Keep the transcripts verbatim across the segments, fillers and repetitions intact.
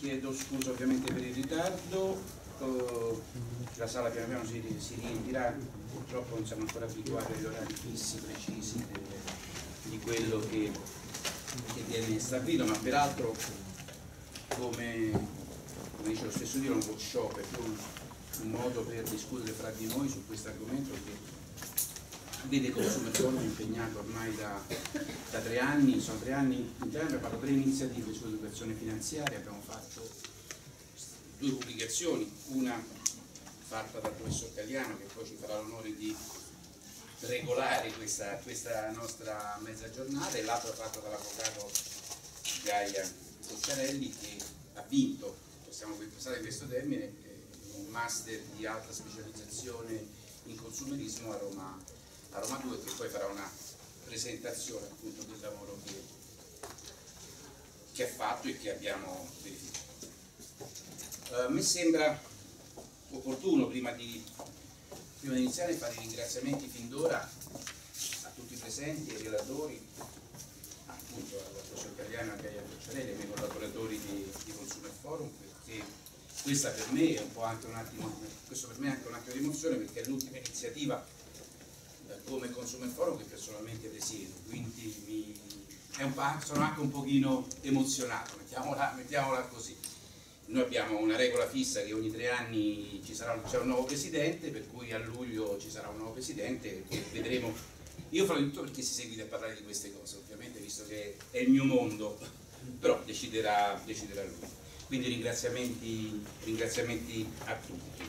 chiedo scusa ovviamente per il ritardo, uh, la sala piano piano si, si riempirà, purtroppo non siamo ancora abituati agli orari fissi, precisi de, di quello che, che viene stabilito, ma peraltro come, come dice lo stesso Dio, un workshop è più un, un modo per discutere fra di noi su questo argomento che vede Consumer Forum impegnato ormai da, da tre anni, sono tre anni interni, abbiamo fatto tre iniziative sull'educazione finanziaria, abbiamo fatto due pubblicazioni, una fatta dal professor Cagliano che poi ci farà l'onore di regolare questa, questa nostra mezza giornata, e l'altra fatta dall'avvocato Gaia Cocciarelli che ha vinto, possiamo usare questo termine, un master di alta specializzazione in consumerismo a Roma a Roma due, che poi farà una presentazione appunto del lavoro che, che ha fatto e che abbiamo verificato. Uh, mi sembra opportuno, prima di, prima di iniziare, fare i ringraziamenti fin d'ora a tutti i presenti, ai relatori, appunto al professor Cagliano e a Gaia Cocciarelli, ai miei collaboratori di, di Consumer Forum, perché questa per me è un po' anche un attimo, questo per me è anche un attimo di emozione, perché è l'ultima iniziativa come Consumer Forum che personalmente presiedo, quindi mi, è un, sono anche un pochino emozionato, mettiamola, mettiamola così. Noi abbiamo una regola fissa che ogni tre anni ci sarà c'è un nuovo presidente, per cui a luglio ci sarà un nuovo presidente, vedremo. Io farò di tutto perché si seguite a parlare di queste cose, ovviamente, visto che è il mio mondo, però deciderà, deciderà lui. Quindi ringraziamenti, ringraziamenti a tutti.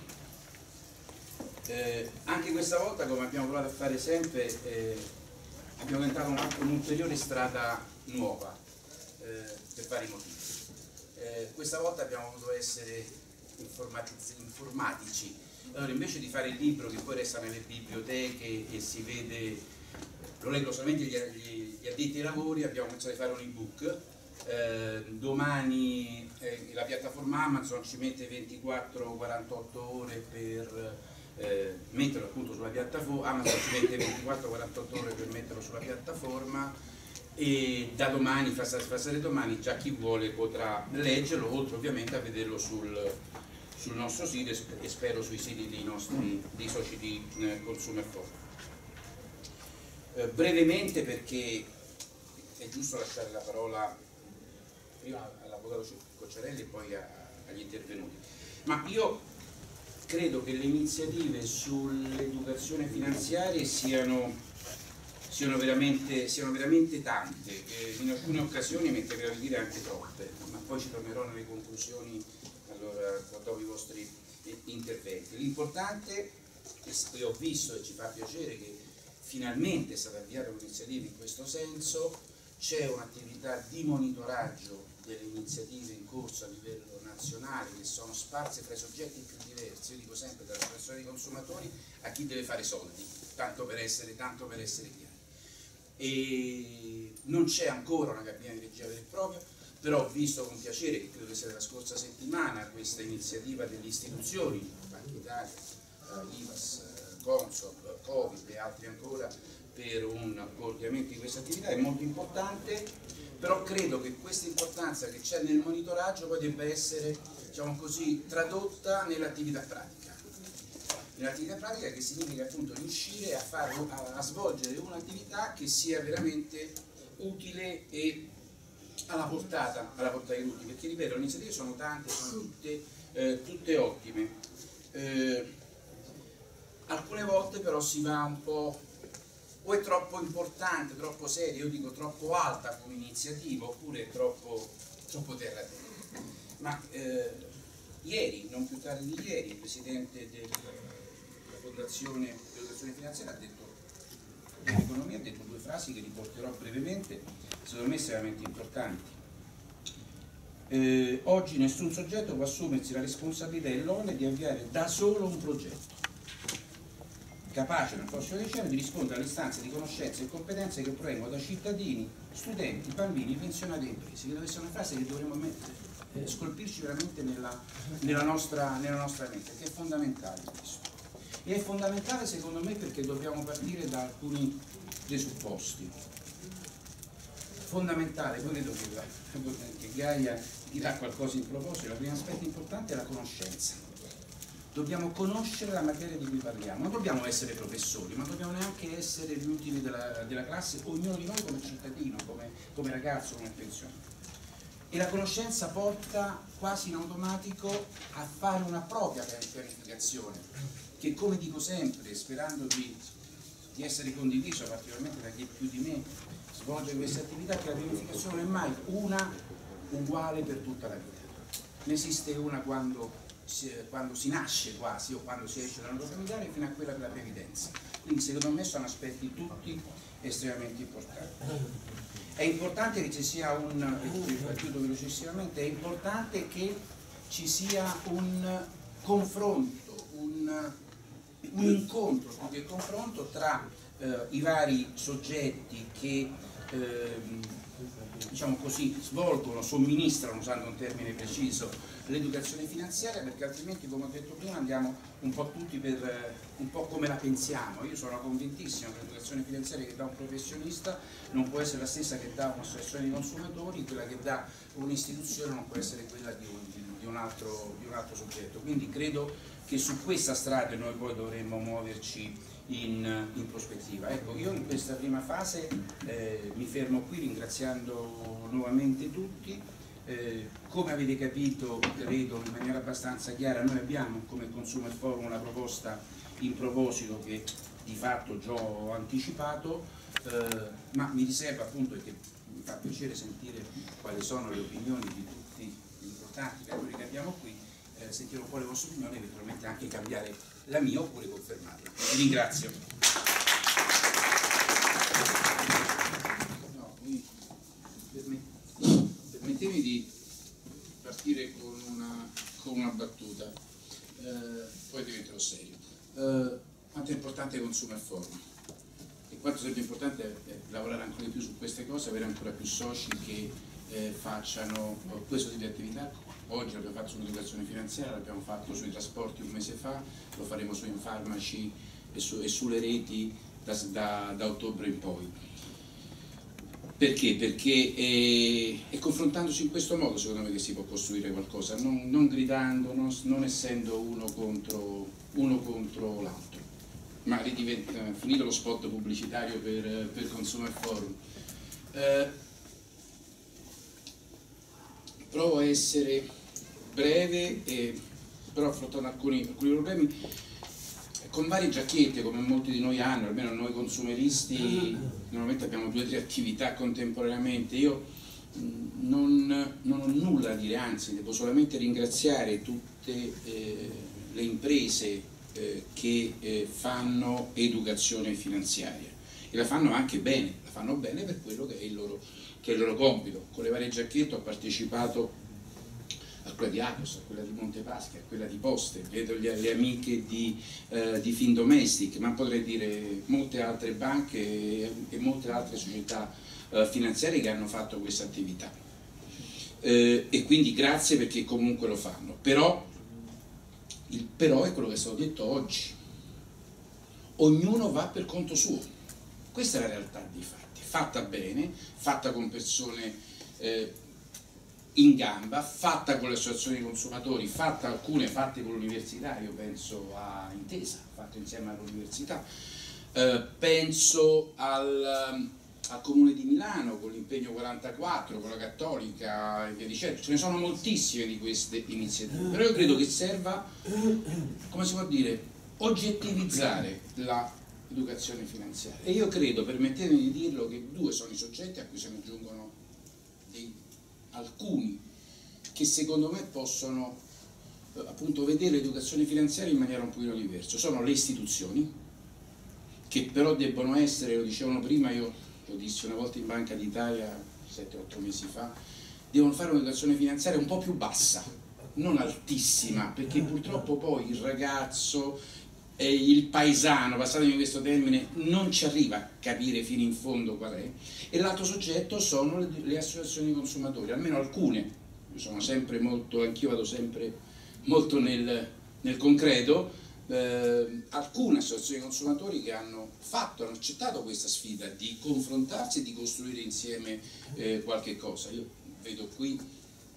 Eh, anche questa volta, come abbiamo provato a fare sempre, eh, abbiamo tentato un'ulteriore strada nuova, eh, per vari motivi. Eh, questa volta abbiamo voluto essere informatici, allora invece di fare il libro che poi resta nelle biblioteche e si vede, lo leggono solamente gli, gli, gli addetti ai lavori, abbiamo pensato di fare un ebook. Eh, domani eh, la piattaforma Amazon ci mette ventiquattro quarantotto ore per Eh, metterlo appunto sulla piattaforma, Amazon ci mette ventiquattro quarantotto ore per metterlo sulla piattaforma, e da domani, fa passare domani, già chi vuole potrà leggerlo, oltre ovviamente a vederlo sul, sul nostro sito e spero sui siti dei nostri dei soci di eh, Consumer Forum. Eh, brevemente, perché è giusto lasciare la parola prima all'avvocato Cocciarelli e poi a, agli intervenuti, ma io credo che le iniziative sull'educazione finanziaria siano, siano, veramente, siano veramente tante, eh, in alcune occasioni mi atreverò a dire anche troppe, ma poi ci tornerò nelle conclusioni allora, dopo i vostri interventi. L'importante, e ho visto e ci fa piacere che finalmente è stata avviata un'iniziativa in questo senso, c'è un'attività di monitoraggio delle iniziative in corso a livello nazionale che sono sparse fra i soggetti più diversi, io dico sempre dalla persona dei consumatori a chi deve fare soldi, tanto per essere, tanto per essere chiari. E non c'è ancora una cabina di regia vera e propria, però ho visto con piacere, che credo che sia della scorsa settimana, questa iniziativa delle istituzioni, Banca Italia, I V A S, Consob, Covid e altri ancora, per un coordinamento di questa attività, è molto importante. Però credo che questa importanza che c'è nel monitoraggio poi debba essere, diciamo così, tradotta nell'attività pratica. Nell'attività pratica, che significa appunto riuscire a, fare, a, a svolgere un'attività che sia veramente utile e alla portata, alla portata di tutti, perché ripeto, le iniziative sono tante, sono tutte, eh, tutte ottime. Eh, alcune volte però si va un po', o è troppo importante, troppo seria, io dico troppo alta come iniziativa, oppure è troppo, troppo terra terra. Ma eh, ieri, non più tardi di ieri, il presidente della Fondazione dell'Educazione Finanziaria ha detto, dell'economia, ha detto due frasi che riporterò brevemente, secondo me estremamente importanti. Eh, oggi nessun soggetto può assumersi la responsabilità e l'onere di avviare da solo un progetto capace nel prossimo decennio di rispondere alle istanze di conoscenze e competenze che provengono da cittadini, studenti, bambini, pensionati e imprese. Credo che sia una frase che dovremmo mettere, eh, scolpirci veramente nella, nella, nostra, nella nostra mente, che è fondamentale questo. E è fondamentale secondo me perché dobbiamo partire da alcuni presupposti. Fondamentale, poi credo che, che Gaia dirà qualcosa in proposito. Il primo aspetto importante è la conoscenza. Dobbiamo conoscere la materia di cui parliamo, non dobbiamo essere professori, ma dobbiamo neanche essere gli ultimi della, della classe, ognuno di noi come cittadino, come, come ragazzo, come pensionato. E la conoscenza porta quasi in automatico a fare una propria pianificazione, che, come dico sempre, sperando di, di essere condiviso particolarmente da chi più di me svolge queste attività, che la pianificazione non è mai una uguale per tutta la vita. Ne esiste una quando Si, quando si nasce quasi o quando si esce dalla nuova familiare, fino a quella della previdenza. Quindi secondo me sono aspetti tutti estremamente importanti. È importante che ci sia un, e chiudo velocissimamente, è importante che ci sia un confronto, un, un incontro, più che confronto tra eh, i vari soggetti che eh, diciamo così, svolgono, somministrano, usando un termine preciso, l'educazione finanziaria, perché altrimenti, come ho detto prima, andiamo un po' tutti per eh, un po' come la pensiamo. Io sono convintissimo che l'educazione finanziaria che dà un professionista non può essere la stessa che dà un'associazione di consumatori, quella che dà un'istituzione non può essere quella di un, di, un altro, di un altro soggetto. Quindi credo che su questa strada noi poi dovremmo muoverci In, in prospettiva. Ecco, io in questa prima fase eh, mi fermo qui ringraziando nuovamente tutti. Eh, come avete capito, credo in maniera abbastanza chiara, noi abbiamo come Consumer Forum una proposta in proposito che di fatto già ho anticipato, eh, ma mi riservo appunto, perché mi fa piacere sentire quali sono le opinioni di tutti gli importanti lettori che abbiamo qui, eh, sentire un po' le vostre opinioni e eventualmente anche cambiare la mia oppure confermarla. Vi ringrazio. No, permettetemi di partire con una, con una battuta, eh, poi diventerò serio. Eh, quanto è importante Consumer Forum e quanto sarebbe importante è lavorare ancora di più su queste cose, avere ancora più soci che eh, facciano questo tipo di attività. Oggi l'abbiamo fatto sull'educazione finanziaria, l'abbiamo fatto sui trasporti un mese fa, lo faremo sui farmaci e, su, e sulle reti da, da, da ottobre in poi. Perché? Perché è, è confrontandosi in questo modo secondo me che si può costruire qualcosa, non, non gridando, non, non essendo uno contro, uno contro l'altro. Ma ridiventa, finito lo spot pubblicitario per, per Consumer Forum. Eh, provo a essere breve, e, però affrontando alcuni, alcuni problemi con varie giacchette, come molti di noi hanno, almeno noi consumeristi normalmente abbiamo due o tre attività contemporaneamente. Io non, non ho nulla da dire, anzi devo solamente ringraziare tutte eh, le imprese eh, che eh, fanno educazione finanziaria e la fanno anche bene, la fanno bene per quello che è il loro, che è il loro compito. Con le varie giacchette ho partecipato a quella di Atos, a quella di Montepaschi, a quella di Poste, vedo le, le amiche di, eh, di Findomestic, ma potrei dire molte altre banche e, e molte altre società eh, finanziarie che hanno fatto questa attività. Eh, e quindi grazie, perché comunque lo fanno. Però, il però è quello che è stato detto oggi. Ognuno va per conto suo. Questa è la realtà dei fatti, fatta bene, fatta con persone eh, in gamba, fatta con le associazioni dei consumatori, fatta alcune fatte con l'università, io penso a Intesa, fatta insieme all'università, eh, penso al, al Comune di Milano con l'impegno quarantaquattro, con la Cattolica e via dicendo. Ce ne sono moltissime di queste iniziative, però io credo che serva, come si può dire, oggettivizzare l'educazione finanziaria. E io credo, permettetemi di dirlo, che due sono i soggetti a cui se ne aggiungono dei alcuni che secondo me possono eh, appunto vedere l'educazione finanziaria in maniera un pochino diversa. Sono le istituzioni, che però debbono essere, lo dicevano prima, io lo dissi una volta in Banca d'Italia sette otto mesi fa, devono fare un'educazione finanziaria un po' più bassa, non altissima, perché purtroppo poi il ragazzo e il paesano, passatemi questo termine, non ci arriva a capire fino in fondo qual è. E l'altro soggetto sono le, le associazioni di consumatori, almeno alcune. Io sono sempre molto, anch'io vado sempre molto nel, nel concreto, eh, alcune associazioni di consumatori che hanno fatto, hanno accettato questa sfida di confrontarsi e di costruire insieme eh, qualche cosa. Io vedo qui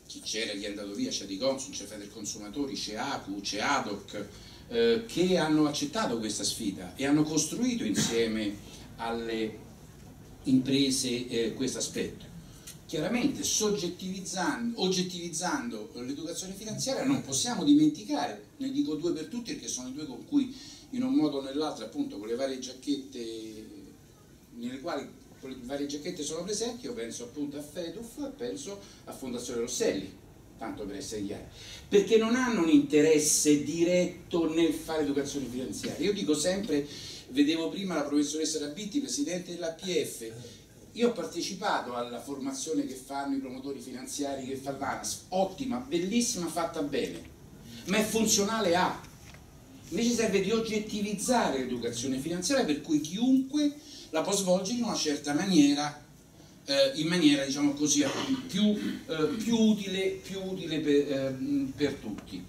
chi c'era gli è andato via, c'è di Consum, c'è Federconsumatori, c'è A C U, c'è A D O C, eh, che hanno accettato questa sfida e hanno costruito insieme alle imprese eh, questo aspetto. Chiaramente soggettivizzando, oggettivizzando l'educazione finanziaria non possiamo dimenticare, ne dico due per tutti perché sono i due con cui in un modo o nell'altro, appunto con le varie giacchette nelle quali con le varie giacchette sono presenti, io penso appunto a FEDUF e penso a Fondazione Rosselli, tanto per essere chiari, perché non hanno un interesse diretto nel fare educazione finanziaria. Io dico sempre, vedevo prima la professoressa Rabitti, presidente dell'A P F, io ho partecipato alla formazione che fanno i promotori finanziari che fa l'ANAS, ottima, bellissima, fatta bene, ma è funzionale a. Invece serve di oggettivizzare l'educazione finanziaria per cui chiunque la può svolgere in una certa maniera, eh, in maniera diciamo così più, eh, più utile, più utile per, eh, per tutti.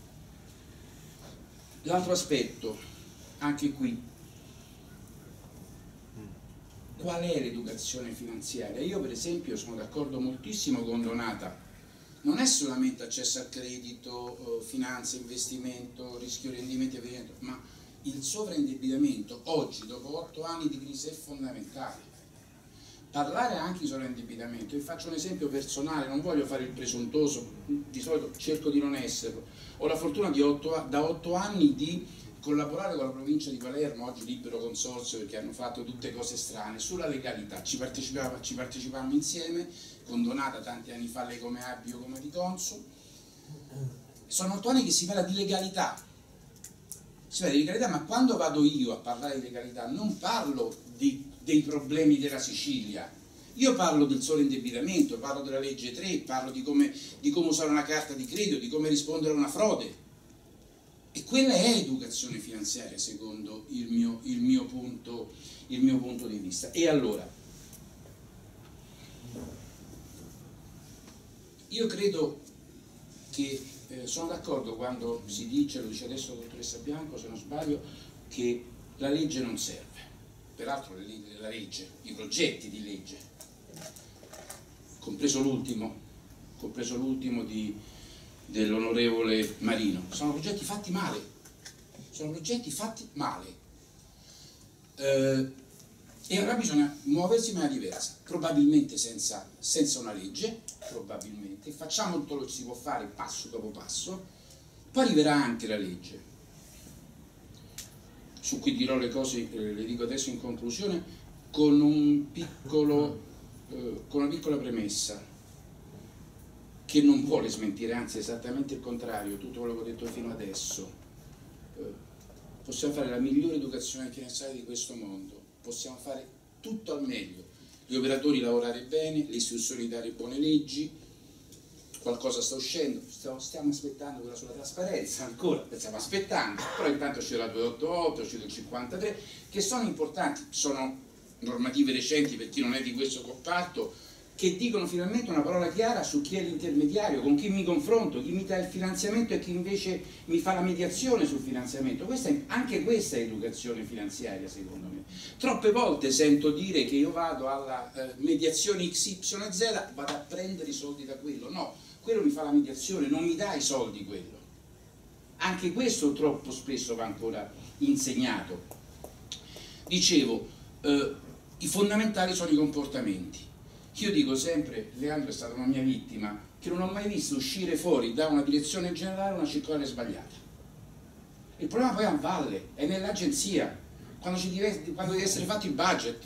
L'altro aspetto, anche qui, qual è l'educazione finanziaria? Io per esempio sono d'accordo moltissimo con Donata, non è solamente accesso al credito, finanza, investimento, rischio rendimento, ma il sovraindebitamento oggi dopo otto anni di crisi è fondamentale. Parlare anche di sovraindebitamento, vi faccio un esempio personale, non voglio fare il presuntuoso, di solito cerco di non esserlo, ho la fortuna di otto, da otto anni di collaborare con la provincia di Palermo, oggi libero consorzio perché hanno fatto tutte cose strane, sulla legalità, ci, partecipava, ci partecipavamo insieme, con Donata tanti anni fa, lei come A B I, io come di Consum. Sono otto anni che si parla di legalità, si parla di legalità, ma quando vado io a parlare di legalità non parlo di, dei problemi della Sicilia, io parlo del solo indebitamento, parlo della legge tre, parlo di come, di come usare una carta di credito, di come rispondere a una frode. E quella è educazione finanziaria secondo il mio, il mio, punto, il mio punto di vista. E allora, io credo che, eh, sono d'accordo quando si dice, lo dice adesso la dottoressa Bianco se non sbaglio, che la legge non serve. Peraltro la legge, i progetti di legge, compreso l'ultimo, compreso l'ultimo di dell'onorevole Marino, sono progetti fatti male, sono progetti fatti male eh, e ora bisogna muoversi in maniera diversa, probabilmente senza, senza una legge, probabilmente, facciamo tutto quello che si può fare passo dopo passo, poi arriverà anche la legge, su cui dirò le cose, eh, le dico adesso in conclusione, con, un piccolo, eh, con una piccola premessa, che non vuole smentire, anzi esattamente il contrario, tutto quello che ho detto fino adesso. Eh, possiamo fare la migliore educazione finanziaria di questo mondo, possiamo fare tutto al meglio, gli operatori lavorare bene, le istituzioni dare buone leggi, qualcosa sta uscendo, stiamo, stiamo aspettando quella sulla trasparenza, ancora stiamo aspettando, però intanto c'è la duecentottantotto, c'è il cinquantatré, che sono importanti, sono normative recenti per chi non è di questo comparto, che dicono finalmente una parola chiara su chi è l'intermediario, con chi mi confronto, chi mi dà il finanziamento e chi invece mi fa la mediazione sul finanziamento. Questa è, anche questa è educazione finanziaria secondo me. Troppe volte sento dire che io vado alla eh, mediazione X Y Z, vado a prendere i soldi da quello. No, quello mi fa la mediazione, non mi dà i soldi quello. Anche questo troppo spesso va ancora insegnato. Dicevo, eh, i fondamentali sono i comportamenti. Io dico sempre, Leandro è stata una mia vittima, che non ho mai visto uscire fuori da una direzione generale una circolare sbagliata. Il problema poi è a valle, è nell'agenzia, quando, ci deve, quando deve essere fatto il budget.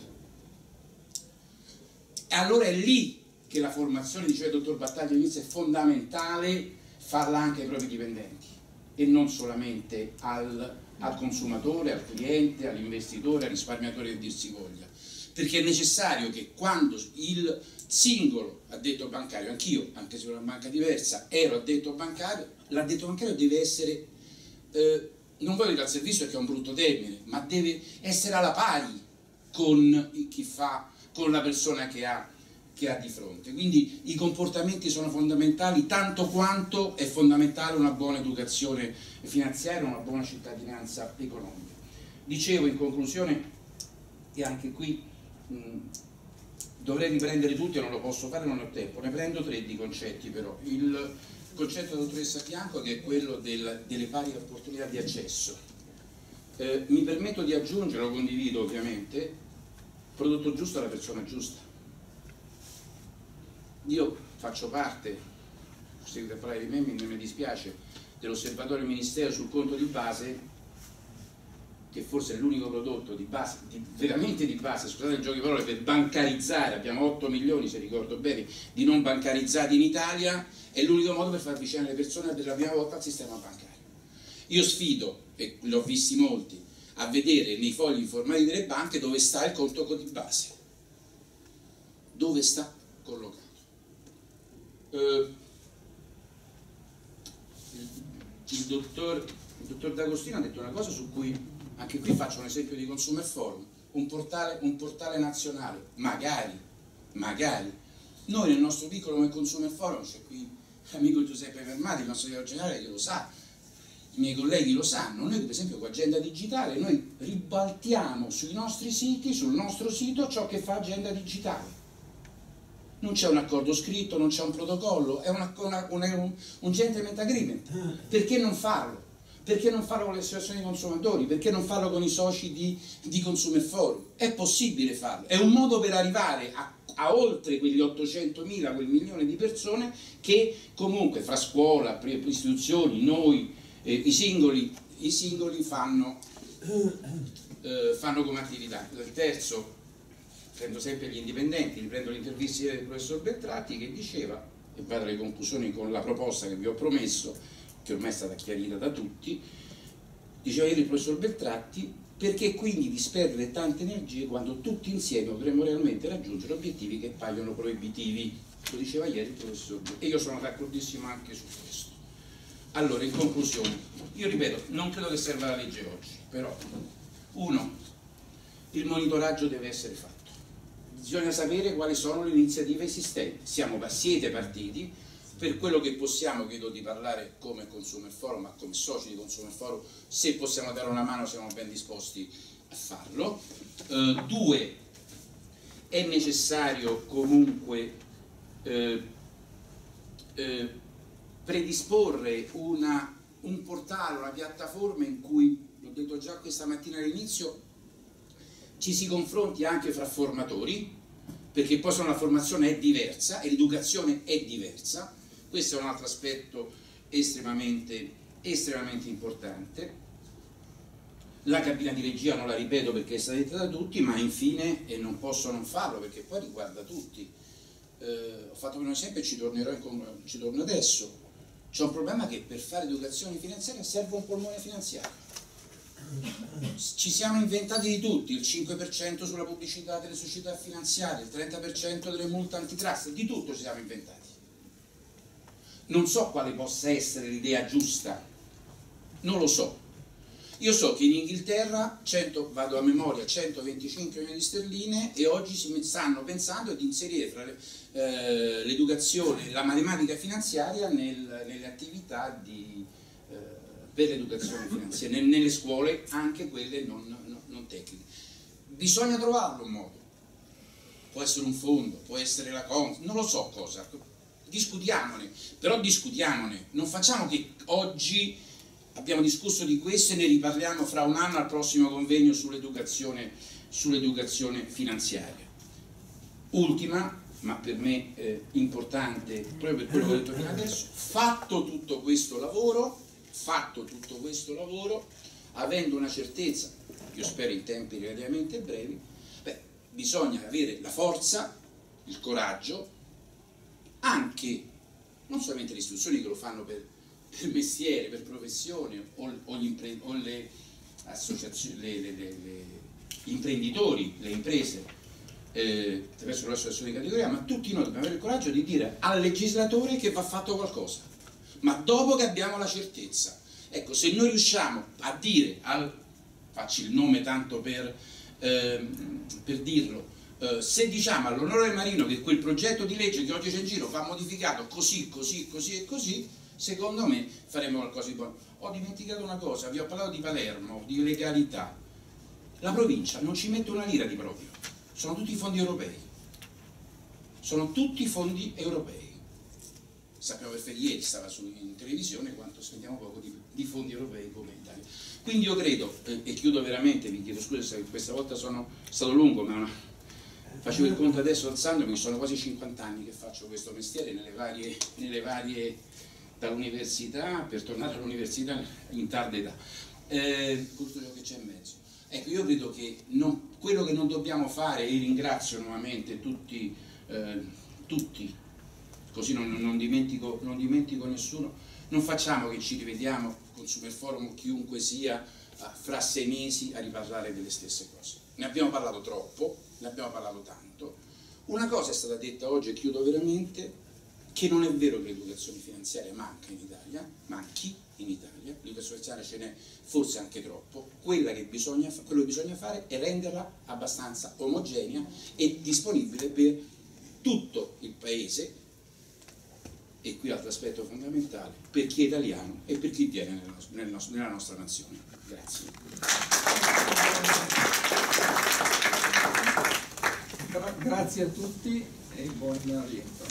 E allora è lì che la formazione, diceva il dottor Battaglia all'inizio, è fondamentale farla anche ai propri dipendenti e non solamente al, al consumatore, al cliente, all'investitore, al risparmiatore che dir si voglia. Perché è necessario che quando il singolo addetto bancario, anch'io, anche se ho una banca diversa, ero addetto bancario, l'addetto bancario deve essere, eh, non voglio dire al servizio perché è un brutto termine, ma deve essere alla pari con chi fa, con la persona che ha, che ha di fronte. Quindi i comportamenti sono fondamentali tanto quanto è fondamentale una buona educazione finanziaria, una buona cittadinanza economica. Dicevo in conclusione, e anche qui dovrei riprendere tutti, non lo posso fare, non ho tempo, ne prendo tre di concetti però. Il concetto della dottoressa Bianco, che è quello del, delle pari opportunità di accesso. Eh, mi permetto di aggiungere, lo condivido ovviamente, prodotto giusto alla persona giusta. Io faccio parte, se a parlare di me non mi dispiace, dell'osservatorio ministero sul conto di base, che forse è l'unico prodotto di base, di, veramente di base, scusate il gioco di parole, per bancarizzare. Abbiamo otto milioni, se ricordo bene, di non bancarizzati in Italia, è l'unico modo per far avvicinare le persone per la prima volta al sistema bancario. Io sfido, e l'ho visti molti, a vedere nei fogli informativi delle banche dove sta il conto di base, dove sta collocato. Eh, il, il, dottor, il dottor D'Agostino ha detto una cosa su cui anche qui faccio un esempio di Consumer Forum, un portale, un portale nazionale, magari, magari. Noi nel nostro piccolo come Consumer Forum, c'è qui l'amico Giuseppe Fermati, il nostro direttore generale, che lo sa, i miei colleghi lo sanno, noi per esempio con Agenda Digitale, noi ribaltiamo sui nostri siti, sul nostro sito, ciò che fa Agenda Digitale. Non c'è un accordo scritto, non c'è un protocollo, è una, una, una, un, un gentleman agreement. Perché non farlo? Perché non farlo con le associazioni di consumatori? Perché non farlo con i soci di, di Consumer Forum? È possibile farlo, è un modo per arrivare a, a oltre quegli ottocentomila, quel milione di persone che comunque fra scuola, istituzioni, noi, eh, i singoli, i singoli fanno, eh, fanno come attività. Il terzo, prendo sempre gli indipendenti, riprendo l'intervista del professor Beltratti che diceva, e vado alle conclusioni con la proposta che vi ho promesso, che ormai è stata chiarita da tutti, diceva ieri il professor Beltratti, perché quindi disperdere tante energie quando tutti insieme potremmo realmente raggiungere obiettivi che paiono proibitivi. Lo diceva ieri il professor Beltratti, e io sono d'accordissimo anche su questo. Allora, in conclusione, io ripeto, non credo che serva la legge oggi, però, uno, il monitoraggio deve essere fatto. Bisogna sapere quali sono le iniziative esistenti. Siamo, siete partiti, per quello che possiamo, chiedo di parlare come Consumer Forum, ma come soci di Consumer Forum, se possiamo dare una mano siamo ben disposti a farlo. Uh, due, è necessario comunque eh, eh, predisporre una, un portale, una piattaforma in cui, l'ho detto già questa mattina all'inizio, ci si confronti anche fra formatori, perché poi la formazione è diversa e l'educazione è diversa. Questo è un altro aspetto estremamente, estremamente importante. La cabina di regia non la ripeto perché è stata detta da tutti, ma infine, e non posso non farlo perché poi riguarda tutti, eh, ho fatto un esempio e ci tornerò in, ci torno adesso. C'è un problema che per fare educazione finanziaria serve un polmone finanziario. Ci siamo inventati di tutti, il cinque per cento sulla pubblicità delle società finanziarie, il trenta per cento delle multe antitrust, di tutto ci siamo inventati. Non so quale possa essere l'idea giusta, non lo so. Io so che in Inghilterra, cento, vado a memoria, centoventicinque milioni di sterline e oggi si stanno pensando di inserire fra eh, l'educazione, la matematica finanziaria nel, nelle attività di, eh, per l'educazione finanziaria, nelle scuole, anche quelle non, non, non tecniche. Bisogna trovarlo un modo, può essere un fondo, può essere la Cons, non lo so cosa, discutiamone, però discutiamone, non facciamo che oggi abbiamo discusso di questo e ne riparliamo fra un anno al prossimo convegno sull'educazione sull'educazione finanziaria. Ultima, ma per me eh, importante, proprio per quello che ho detto fino adesso, fatto tutto questo lavoro, fatto tutto questo lavoro, avendo una certezza, io spero in tempi relativamente brevi, beh, bisogna avere la forza, il coraggio, anche, non solamente le istituzioni che lo fanno per, per mestiere, per professione, o, o, gli, o le associazioni, le, le, le, le, gli imprenditori, le imprese, eh, attraverso l'associazione di categoria, ma tutti noi dobbiamo avere il coraggio di dire al legislatore che va fatto qualcosa, ma dopo che abbiamo la certezza. Ecco, se noi riusciamo a dire, al, faccio il nome tanto per, eh, per dirlo, Uh, se diciamo all'onorevole Marino che quel progetto di legge che oggi c'è in giro va modificato così, così, così e così, secondo me faremo qualcosa di buono. Ho dimenticato una cosa, vi ho parlato di Palermo, di legalità. La provincia non ci mette una lira di proprio, sono tutti fondi europei. sono tutti fondi europei. Sappiamo che ieri stava su, in televisione quanto spendiamo poco di, di fondi europei come Italia. Quindi io credo, e, e chiudo veramente, vi chiedo scusa se questa volta sono stato lungo, ma una, facevo il conto adesso alzandomi, sono quasi cinquanta anni che faccio questo mestiere nelle varie, nelle varie dall'università per tornare all'università in tarda età, eh, con tutto ciò che c'è in mezzo. Ecco, io credo che non, quello che non dobbiamo fare, e ringrazio nuovamente tutti, eh, tutti così non, non, dimentico, non dimentico nessuno, non facciamo che ci rivediamo con Superforum o chiunque sia fra sei mesi a riparlare delle stesse cose. Ne abbiamo parlato troppo, ne abbiamo parlato tanto. Una cosa è stata detta oggi, e chiudo veramente, che non è vero che l'educazione finanziaria manca in Italia, manchi in Italia, l'educazione finanziaria ce n'è forse anche troppo. Quella che bisogna, quello che bisogna fare è renderla abbastanza omogenea e disponibile per tutto il paese, e qui altro aspetto fondamentale, per chi è italiano e per chi viene nel nostro, nel nostro, nella nostra nazione. Grazie. Gra grazie a tutti e buon rientro.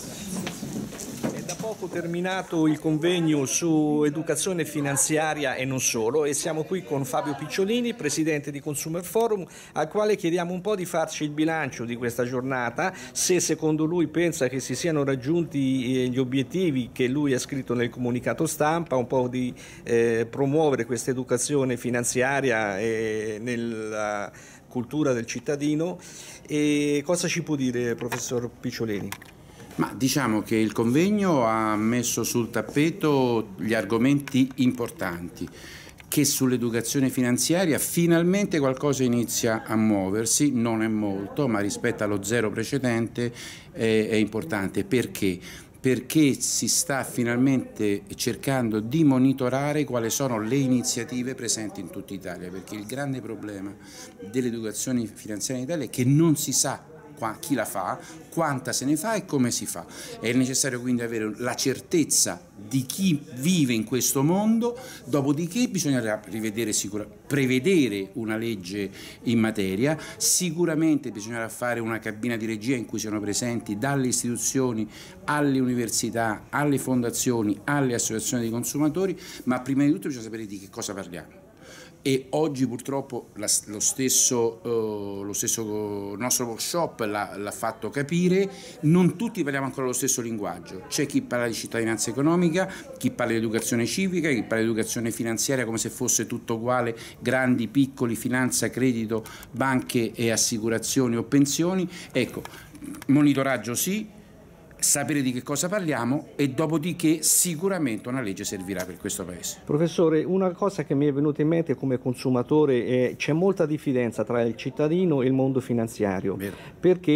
È da poco terminato il convegno su educazione finanziaria e non solo, e siamo qui con Fabio Picciolini, presidente di Consumer Forum, al quale chiediamo un po' di farci il bilancio di questa giornata, se secondo lui pensa che si siano raggiunti gli obiettivi che lui ha scritto nel comunicato stampa, un po' di eh, promuovere questa educazione finanziaria e nella cultura del cittadino. E cosa ci può dire, professor Picciolini? Ma diciamo che il convegno ha messo sul tappeto gli argomenti importanti, che sull'educazione finanziaria finalmente qualcosa inizia a muoversi, non è molto, ma rispetto allo zero precedente è, è importante. Perché? Perché si sta finalmente cercando di monitorare quali sono le iniziative presenti in tutta Italia, perché il grande problema dell'educazione finanziaria in Italia è che non si sa chi la fa, quanta se ne fa e come si fa. È necessario quindi avere la certezza di chi vive in questo mondo, dopodiché bisogna rivedere sicura, prevedere una legge in materia, sicuramente bisognerà fare una cabina di regia in cui siano presenti dalle istituzioni alle università, alle fondazioni, alle associazioni dei consumatori, ma prima di tutto bisogna sapere di che cosa parliamo. E oggi purtroppo la, lo, stesso, uh, lo stesso nostro workshop l'ha fatto capire, non tutti parliamo ancora lo stesso linguaggio. C'è chi parla di cittadinanza economica, chi parla di educazione civica, chi parla di educazione finanziaria come se fosse tutto uguale, grandi, piccoli, finanza, credito, banche e assicurazioni o pensioni. Ecco, monitoraggio sì, sapere di che cosa parliamo e dopodiché sicuramente una legge servirà per questo Paese. Professore, una cosa che mi è venuta in mente come consumatore è c'è molta diffidenza tra il cittadino e il mondo finanziario. Vero. Perché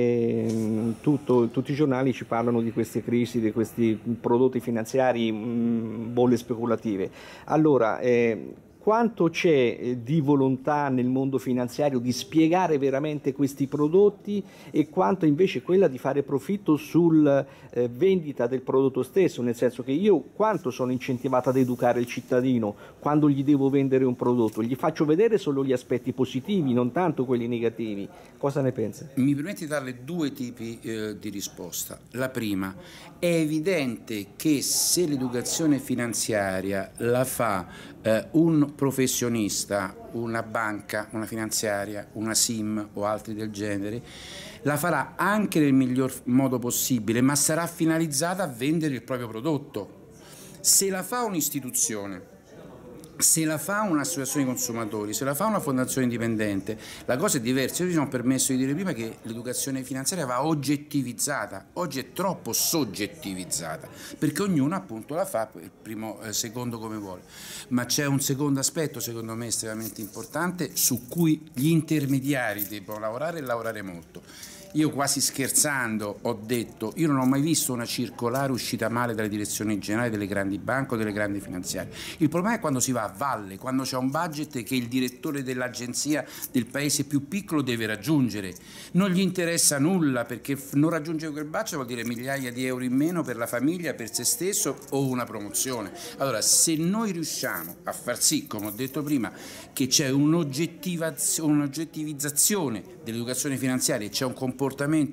eh, tutto, tutti i giornali ci parlano di queste crisi, di questi prodotti finanziari, mh, bolle speculative. Allora, eh, quanto c'è di volontà nel mondo finanziario di spiegare veramente questi prodotti e quanto invece quella di fare profitto sulla eh, vendita del prodotto stesso, nel senso che io quanto sono incentivato ad educare il cittadino quando gli devo vendere un prodotto, gli faccio vedere solo gli aspetti positivi, non tanto quelli negativi. Cosa ne pensa? Mi permette di darle due tipi eh, di risposta. La prima, è evidente che se l'educazione finanziaria la fa eh, un professionista, una banca, una finanziaria, una SIM o altri del genere, la farà anche nel miglior modo possibile, ma sarà finalizzata a vendere il proprio prodotto. Se la fa un'istituzione, se la fa un'associazione di consumatori, se la fa una fondazione indipendente, la cosa è diversa. Io mi sono permesso di dire prima che l'educazione finanziaria va oggettivizzata, oggi è troppo soggettivizzata, perché ognuno appunto la fa il primo, eh, secondo come vuole. Ma c'è un secondo aspetto secondo me estremamente importante su cui gli intermediari devono lavorare e lavorare molto. Io quasi scherzando ho detto, io non ho mai visto una circolare uscita male dalle direzioni generali delle grandi banche o delle grandi finanziarie. Il problema è quando si va a valle, quando c'è un budget che il direttore dell'agenzia del paese più piccolo deve raggiungere. Non gli interessa nulla, perché non raggiungere quel budget vuol dire migliaia di euro in meno per la famiglia, per se stesso o una promozione. Allora, se noi riusciamo a far sì, come ho detto prima, che c'è un'oggettivizzazione dell'educazione finanziaria e c'è un comportamento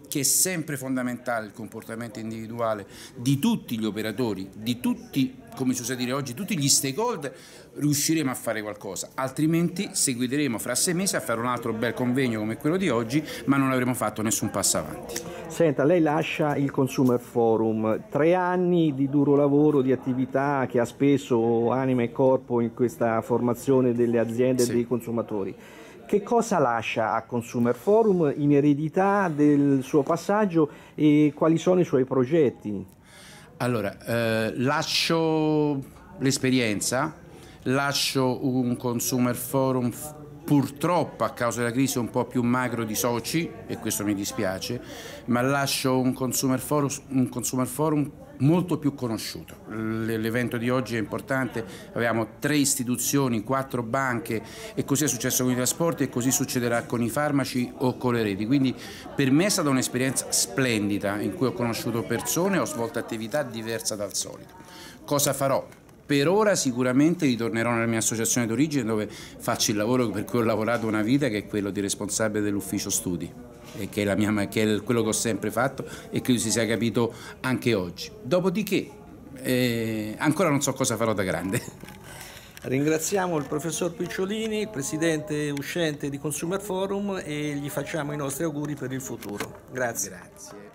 che è sempre fondamentale il comportamento individuale di tutti gli operatori, di tutti, come si usa dire oggi, tutti gli stakeholder, riusciremo a fare qualcosa, altrimenti seguiremo fra sei mesi a fare un altro bel convegno come quello di oggi, ma non avremo fatto nessun passo avanti. Senta, lei lascia il Consumer Forum, tre anni di duro lavoro, di attività che ha speso anima e corpo in questa formazione delle aziende Sì. e dei consumatori. Che cosa lascia a Consumer Forum in eredità del suo passaggio e quali sono i suoi progetti? Allora, eh, lascio l'esperienza, lascio un Consumer Forum purtroppo a causa della crisi un po' più magro di soci, e questo mi dispiace, ma lascio un Consumer Forum, un Consumer Forum molto più conosciuto. L'evento di oggi è importante, abbiamo tre istituzioni, quattro banche, e così è successo con i trasporti e così succederà con i farmaci o con le reti, quindi per me è stata un'esperienza splendida in cui ho conosciuto persone e ho svolto attività diverse dal solito. Cosa farò? Per ora sicuramente ritornerò nella mia associazione d'origine, dove faccio il lavoro per cui ho lavorato una vita, che è quello di responsabile dell'ufficio studi, e che è, la mia, che è quello che ho sempre fatto e credo si sia capito anche oggi. Dopodiché eh, ancora non so cosa farò da grande. Ringraziamo il professor Picciolini, presidente uscente di Consumer Forum, e gli facciamo i nostri auguri per il futuro. Grazie. Grazie.